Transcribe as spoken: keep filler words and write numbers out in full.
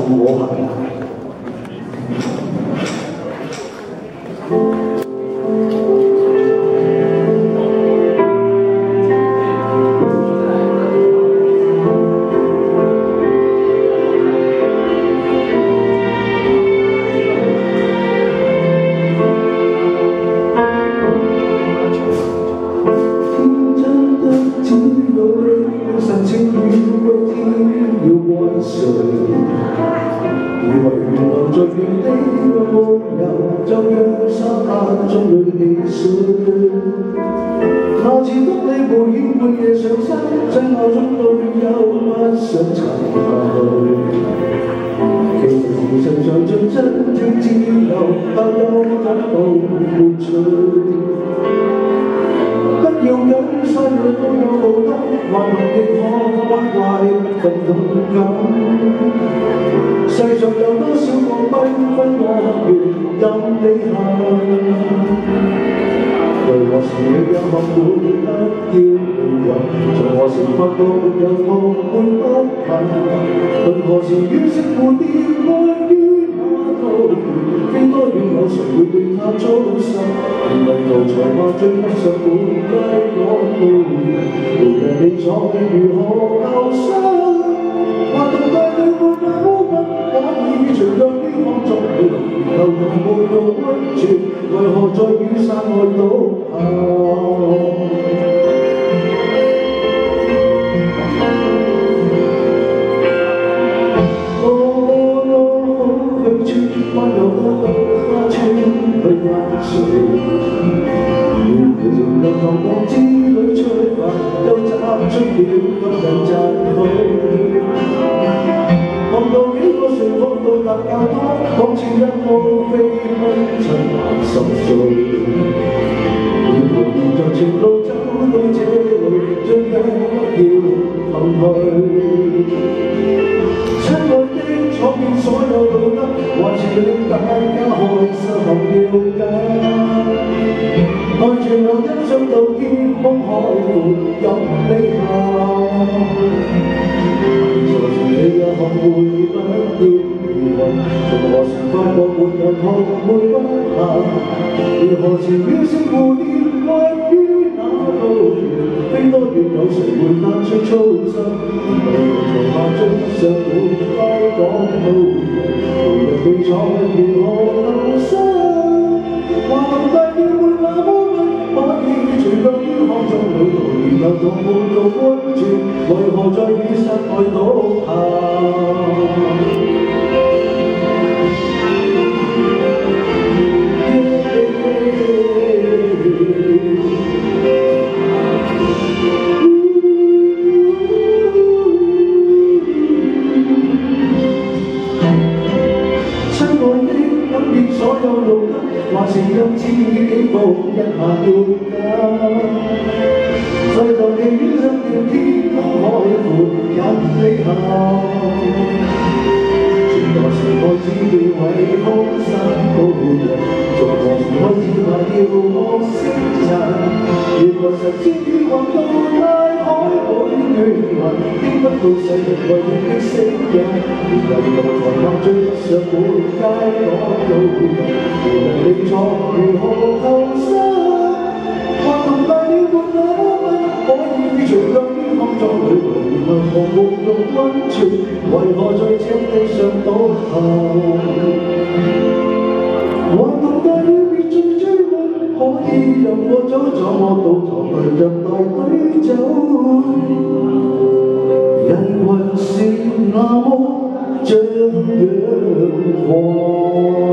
我行。 以為原來最遠的夢遊，就讓沙灘中裏汽水。那次當你無影半夜上山，在鬧中裏有不想沉下去。其實時常常像真正自由，但又感到沒趣。不要緊，山裏都有路燈，還能亦可關懷份勇敢。 世上有多少個繽紛樂園任你行？為何時你有學會不要離魂？從何時發覺沒有夢會不幸？論何時惋惜蝴蝶愛於那桃源？飛多遠有誰會對它操心？原來奴才話追不上滿街趕路人，無人理睬如何救生？還同大地沒那麼不可以隨腳於康莊旅途，然後同沒有溫泉，為何在雨傘外倒下？灣有多多花村去玩水，如由唐國之旅出發，又摘出了今日讚許。看到幾個船放到達較多，仿似一鋪飛奔塵萬心碎。如何沿着情路走到這裏，盡力不要後退。親愛的，闖遍所有路燈，還是令大家開心要緊。看住我欣賞到天空海闊任你行。從前你也學會不要離魂，從何時發覺沒人學會不行？如何時惋惜蝴蝶愛於那桃源？飛多遠有誰會單出操心？為何才怕追不上滿街趕路人？無人理睬如何救生？話同大地沒那麼不可以隨腳於康莊旅途，然後同沒有溫泉，為何在雨傘外倒下？ 所有路燈，還是讓自己步一下要緊。世道戲院上條天空海闊任你行。從何時開始要為空山高人？從何時開始話要學識人？原來神仙與雲到大海裏亂雲，經不到世人為你的死人。原來奴才怕追不上滿街趕路人，無人理睬如何救生？話同大了沒那麼可以隨腳於康莊旅途，然後同沐浴溫泉，為何在這地上倒下？話同大了別再追問，可以任我走，怎麼到頭來讓大隊走？人群是那麼張揚狂。